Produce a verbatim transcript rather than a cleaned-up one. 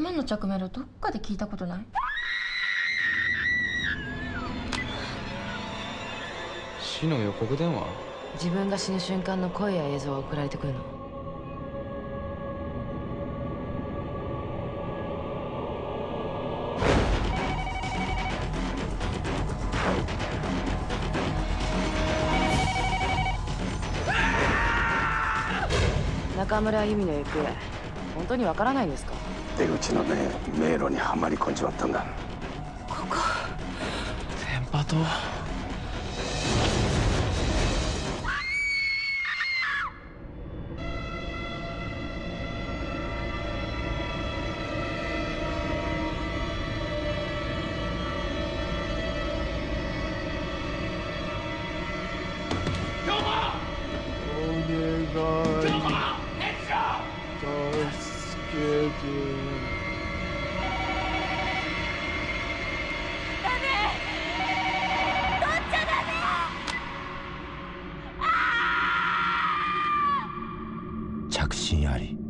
今の着メロどっかで聞いたことない？ 死の予告電話？ 自分が死ぬ瞬間の声や映像が送られてくるの。中村由美の行方、本当にわからないんですか？ 出口のね迷路にはまり込んじまったんだ。 ここ電波塔。 着信あり。